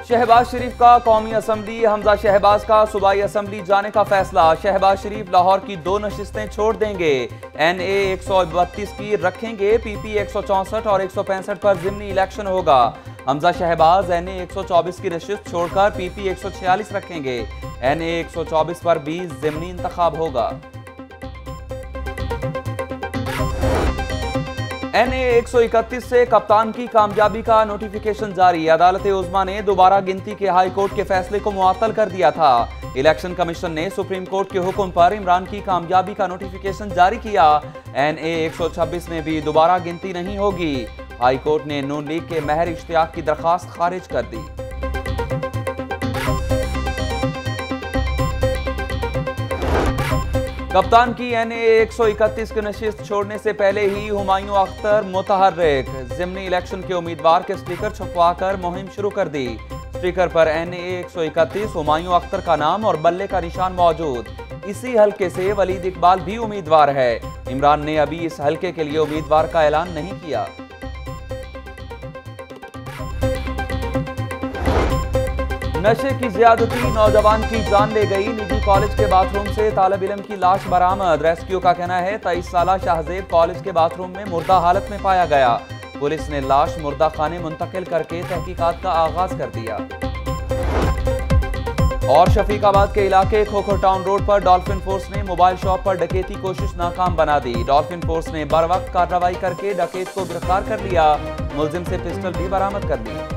शहबाज-शरीफ का कौमी असम्बली, हमजा-शहबाज का सूबाई असम्बली जाने का फैसला। शहबाज-शरीफ लाहौर की 2 नशिस्तें छोड़ देंगे। NA 132 की रखेंगे। PP 164 और 165 पर ज़िमनी इलेक्शन होगा। हमजा-शहबाज NA 124 की नशिस्त छोड़कर PP 146 रखेंगे। NA 124 पर भी ज़िमनी इंतखाब होगा। NA 131 से कप्तान की कामयाबी का नोटिफिकेशन जारी। अदालत उज़्मा ने दोबारा गिनती के हाई कोर्ट के फैसले को मुअत्तल कर दिया था। इलेक्शन कमीशन ने सुप्रीम कोर्ट के हुक्म पर इमरान की कामयाबी का नोटिफिकेशन जारी किया। NA 126 में भी दोबारा गिनती नहीं होगी। हाई कोर्ट ने नून लीग के महर इश्तियाक की दरखास्त खारिज कर दी। कप्तान की NA 131 की नशिस्त छोड़ने से पहले ही हुमायूं अख्तर मुतहर्रिक। ज़िमनी इलेक्शन के उम्मीदवार के स्टिकर छपवाकर मुहिम शुरू कर दी। स्टिकर पर NA 131 हुमायूं अख्तर का नाम और बल्ले का निशान मौजूद। इसी हल्के से वलीद इकबाल भी उम्मीदवार है। इमरान ने अभी इस हल्के के लिए उम्मीदवार का ऐलान नहीं किया। नशे की ज्यादती नौजवान की जान ले गई। निजी कॉलेज के बाथरूम से तालिब इल्म की लाश बरामद। रेस्क्यू का कहना है 23 साला शाहजेब कॉलेज के बाथरूम में मुर्दा हालत में पाया गया। पुलिस ने लाश मुर्दा खाने मुंतकिल करके तहकीकात का आगाज कर दिया। और शफीकाबाद के इलाके खोखर टाउन रोड पर डॉल्फिन फोर्स ने मोबाइल शॉप पर डकैती कोशिश नाकाम बना दी। डॉल्फिन फोर्स ने बर वक्त कार्रवाई करके डकैत को गिरफ्तार कर लिया। मुलजिम से पिस्टल भी बरामद कर ली।